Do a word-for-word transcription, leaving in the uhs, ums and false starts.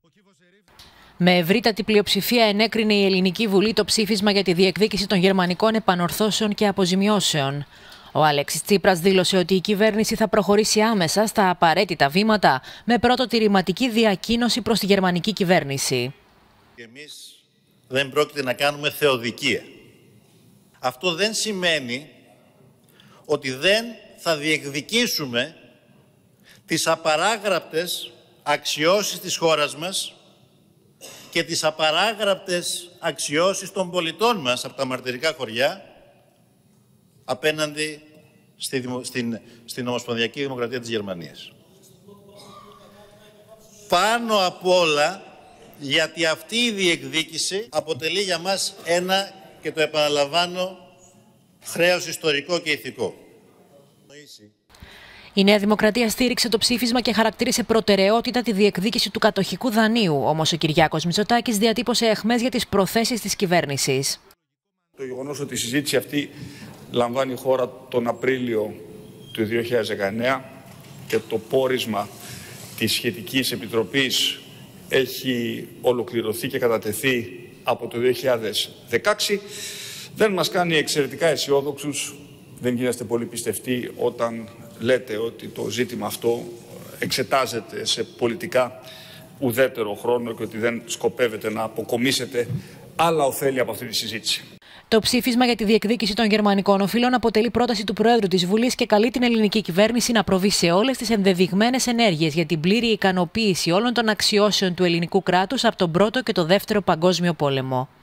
Με ευρύτατη πλειοψηφία ενέκρινε η Ελληνική Βουλή το ψήφισμα για τη διεκδίκηση των γερμανικών επανορθώσεων και αποζημιώσεων. Ο Αλέξης Τσίπρας δήλωσε ότι η κυβέρνηση θα προχωρήσει άμεσα στα απαραίτητα βήματα, με πρώτο τη ρηματική διακοίνωση προς τη γερμανική κυβέρνηση. Εμείς δεν πρόκειται να κάνουμε θεοδικία. Αυτό δεν σημαίνει ότι δεν θα διεκδικήσουμε τις απαράγραπτες αξιώσεις της χώρας μας και τις απαράγραπτες αξιώσεις των πολιτών μας από τα μαρτυρικά χωριά απέναντι στη, στην, στην Ομοσπονδιακή Δημοκρατία της Γερμανίας. Πάνω απ' όλα, γιατί αυτή η διεκδίκηση αποτελεί για μας ένα, και το επαναλαμβάνω, χρέος ιστορικό και ηθικό. Η Νέα Δημοκρατία στήριξε το ψήφισμα και χαρακτήρισε προτεραιότητα τη διεκδίκηση του κατοχικού δανείου. Όμως ο Κυριάκος Μητσοτάκης διατύπωσε αιχμές για τις προθέσεις της κυβέρνησης. Το γεγονός ότι η συζήτηση αυτή λαμβάνει η χώρα τον Απρίλιο του δύο χιλιάδες δεκαεννέα και το πόρισμα της σχετικής επιτροπής έχει ολοκληρωθεί και κατατεθεί από το δύο χιλιάδες δεκαέξι, δεν μας κάνει εξαιρετικά αισιόδοξους, δεν γίνεστε πολύ πιστευτοί όταν λέτε ότι το ζήτημα αυτό εξετάζεται σε πολιτικά ουδέτερο χρόνο και ότι δεν σκοπεύετε να αποκομίσετε άλλα ωφέλη από αυτή τη συζήτηση. Το ψήφισμα για τη διεκδίκηση των γερμανικών οφείλων αποτελεί πρόταση του Προέδρου της Βουλής και καλεί την ελληνική κυβέρνηση να προβεί σε όλες τις ενδεδειγμένες ενέργειες για την πλήρη ικανοποίηση όλων των αξιώσεων του ελληνικού κράτους από τον Πρώτο και τον Δεύτερο Παγκόσμιο Πόλεμο.